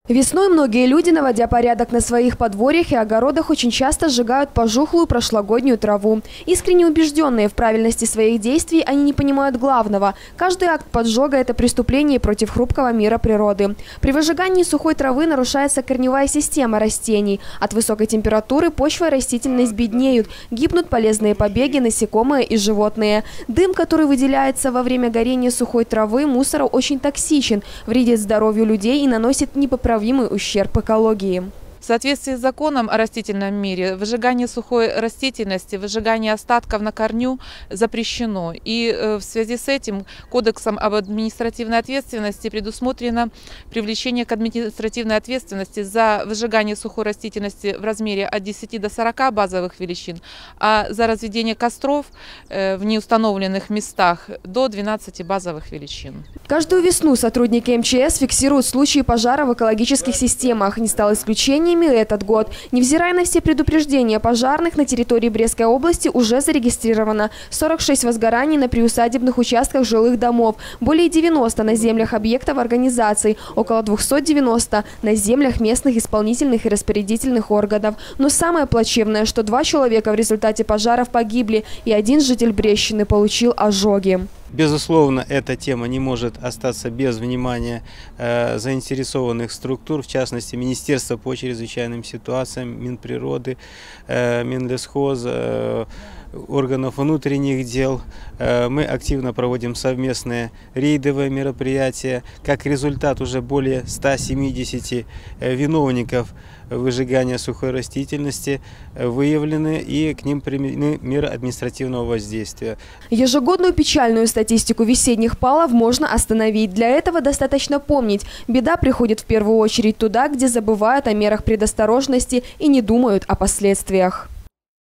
Весной многие люди, наводя порядок на своих подворьях и огородах, очень часто сжигают пожухлую прошлогоднюю траву. Искренне убежденные в правильности своих действий, они не понимают главного. Каждый акт поджога – это преступление против хрупкого мира природы. При выжигании сухой травы нарушается корневая система растений. От высокой температуры почва и растительность беднеют, гибнут полезные побеги, насекомые и животные. Дым, который выделяется во время горения сухой травы, мусора, очень токсичен, вредит здоровью людей и наносит непоправимый ущерб экологии. В соответствии с законом о растительном мире, выжигание сухой растительности, выжигание остатков на корню запрещено. И в связи с этим Кодексом об административной ответственности предусмотрено привлечение к административной ответственности за выжигание сухой растительности в размере от 10 до 40 базовых величин, а за разведение костров в неустановленных местах до 12 базовых величин. Каждую весну сотрудники МЧС фиксируют случаи пожара в экологических системах. Не стал исключением и этот год. Невзирая на все предупреждения пожарных, на территории Брестской области уже зарегистрировано 46 возгораний на приусадебных участках жилых домов, более 90 на землях объектов организаций, около 290 на землях местных исполнительных и распорядительных органов. Но самое плачевное, что 2 человека в результате пожаров погибли, и 1 житель Брестщины получил ожоги. Безусловно, эта тема не может остаться без внимания заинтересованных структур, в частности, Министерства по чрезвычайным ситуациям, Минприроды, Минлесхоз, органов внутренних дел. Мы активно проводим совместные рейдовые мероприятия. Как результат, уже более 170 виновников выжигания сухой растительности выявлены, и к ним применены меры административного воздействия. Ежегодную печальную статистику весенних палов можно остановить. Для этого достаточно помнить: беда приходит в первую очередь туда, где забывают о мерах предосторожности и не думают о последствиях.